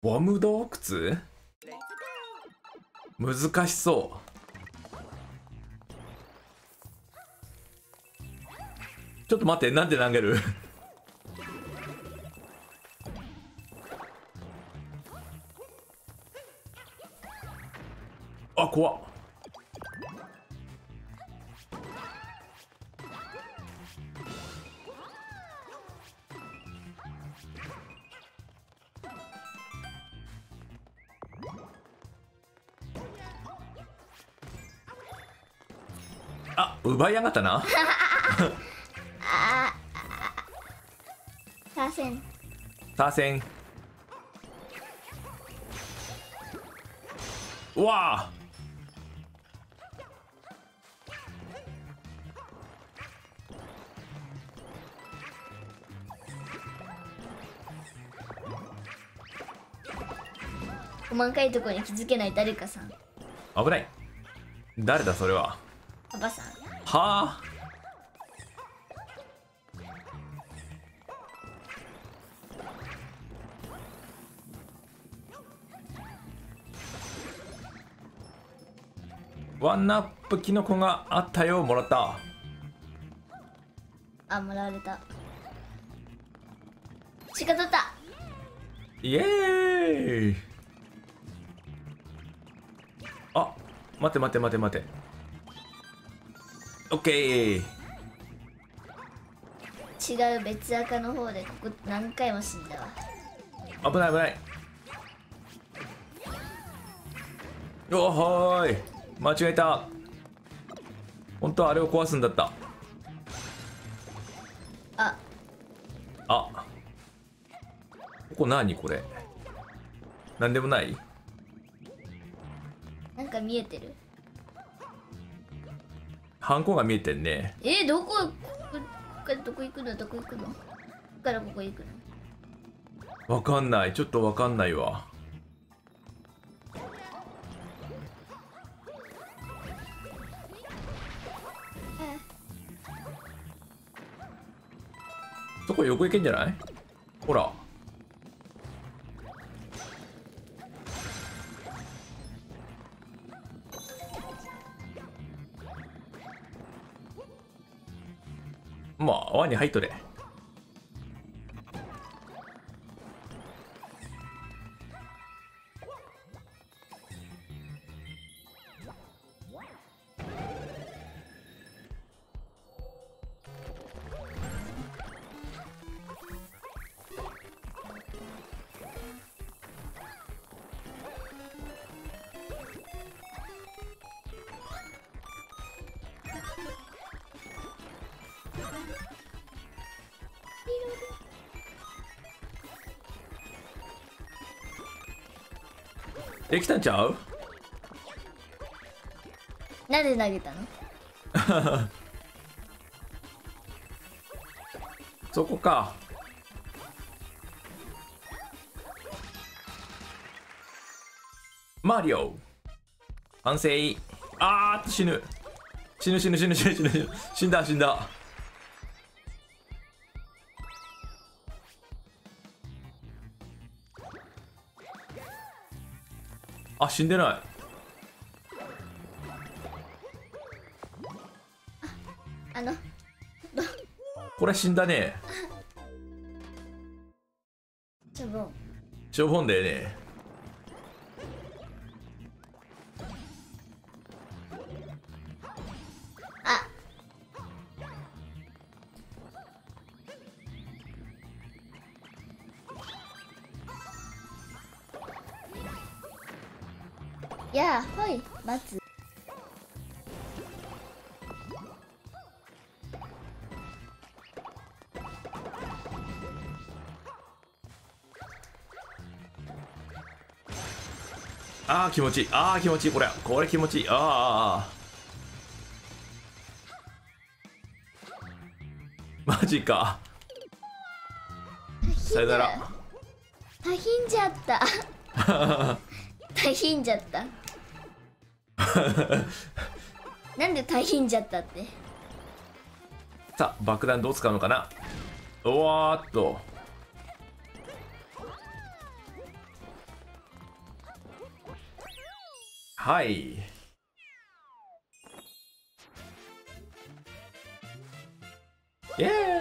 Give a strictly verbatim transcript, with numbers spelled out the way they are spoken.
ボム洞窟難しそう。ちょっと待って、なんで投げるあ、怖っ。あ、奪いやがったなああ、左遷。 左遷。うわあ。 細かいところに気づけない誰かさん。 危ない。誰だそれは。 パパさん。 はあ。ワンナップキノコがあったよ。もらった。 あ、もらわれた。鹿取った。 イエーイ。あ、待って待って待って待って。オッケー。 違う別赤の方でここ何回も死んだわ。 危ない危ない。おはーい、間違えた。本当はあれを壊すんだった。 ああ、ここ何これ。なんでもない。 なんか見えてる。 ハンコが見えてんね。 えー、どこここどこ行くのどこ行くのここからここ行くの。 わかんない。ちょっとわかんないわ。そこ横行けんじゃない。ほら。まあ輪に入っとれ。できたんちゃう。 なんで投げたの。 そこか。マリオ完成。あーっと死ぬ死ぬ死ぬ死ぬ死ぬ死ぬ死ぬ死んだ死んだ。あ、死んでない。 あのこれ死んだね。 ちょぼんしょぼんだよね。 あやあほい待つ。 あー気持ちいい。あー気持ちいい。これこれ気持ちいい。あーあーマジか。さよなら。 たひんじゃったたひんじゃったなんでたひんじゃったって。 さあ爆弾どう使うのかな。おわーっとはい。イエーイ。